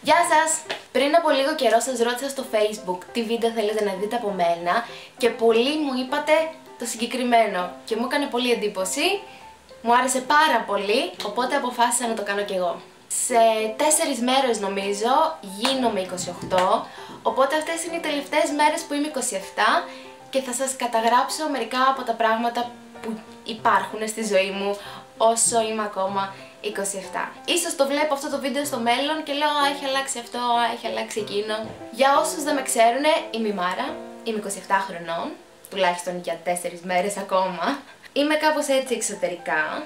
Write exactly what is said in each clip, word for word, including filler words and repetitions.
Γεια σας! Πριν από λίγο καιρό σας ρώτησα στο Facebook τι βίντεο θέλετε να δείτε από μένα και πολλοί μου είπατε το συγκεκριμένο και μου έκανε πολύ εντύπωση, μου άρεσε πάρα πολύ, οπότε αποφάσισα να το κάνω κι εγώ. Σε τέσσερις μέρες νομίζω γίνομαι είκοσι οκτώ, οπότε αυτές είναι οι τελευταίες μέρες που είμαι είκοσι επτά και θα σας καταγράψω μερικά από τα πράγματα που υπάρχουν στη ζωή μου όσο είμαι ακόμα είκοσι επτά. Ίσως το βλέπω αυτό το βίντεο στο μέλλον και λέω «Α, έχει αλλάξει αυτό, α, έχει αλλάξει εκείνο». Για όσους δεν με ξέρουν, είμαι η Μάρα, είμαι είκοσι επτά χρονών, τουλάχιστον για τέσσερις μέρες ακόμα. Είμαι κάπως έτσι εξωτερικά.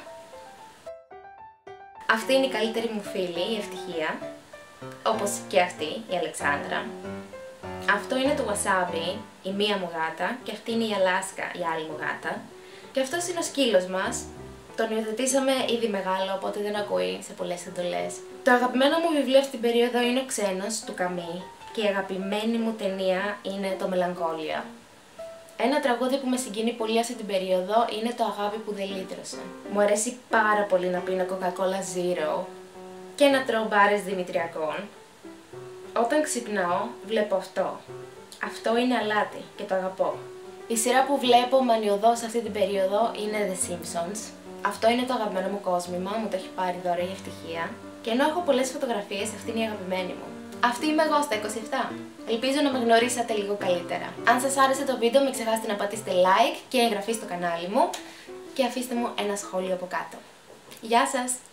Αυτή είναι η καλύτερη μου φίλη, η Ευτυχία, όπως και αυτή, η Αλεξάνδρα. Αυτό είναι το Wasabi, η μία μου γάτα, και αυτή είναι η Αλάσκα, η άλλη μου γάτα. Και αυτός είναι ο σκύλος μας. Τον υιοθετήσαμε ήδη μεγάλο, οπότε δεν ακούει σε πολλές εντολές. Το αγαπημένο μου βιβλίο αυτή την περίοδο είναι Ο Ξένος, του Καμί, και η αγαπημένη μου ταινία είναι το Μελαγχόλια. Ένα τραγούδι που με συγκινεί πολύ αυτή την περίοδο είναι το Αγάπη που δεν λύτρωσε. Μου αρέσει πάρα πολύ να πίνω Coca-Cola Zero και να τρώω μπάρες Δημητριακών. Όταν ξυπνάω, βλέπω αυτό. Αυτό είναι αλάτι και το αγαπώ. Η σειρά που βλέπω μανιωδώς αυτή την περίοδο είναι The Simpsons. Αυτό είναι το αγαπημένο μου κόσμημα, μου το έχει πάρει δώρα η Ευτυχία. Και ενώ έχω πολλές φωτογραφίες, αυτή είναι η αγαπημένη μου. Αυτή είμαι εγώ στα είκοσι επτά. Ελπίζω να με γνωρίσατε λίγο καλύτερα. Αν σας άρεσε το βίντεο, μην ξεχάσετε να πατήσετε like και εγγραφή στο κανάλι μου και αφήστε μου ένα σχόλιο από κάτω. Γεια σας!